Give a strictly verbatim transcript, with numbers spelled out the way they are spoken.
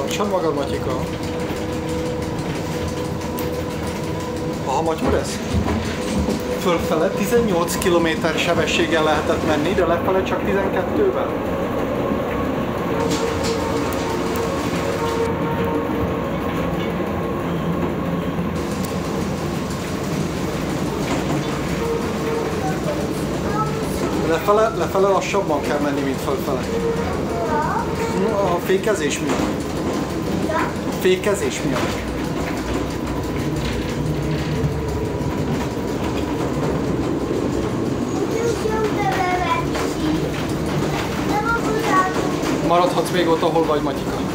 Tartsad magad, Matyika. Aha, Matyur ez? Fölfele tizennyolc kilométer sebességgel lehetett menni, de lefele csak tizenkettővel. Lefele, lefele lassabban kell menni, mint fölfele. A fékezés miatt. A fékezés miatt. Maradhatsz még ott, ahol vagy, Matyika.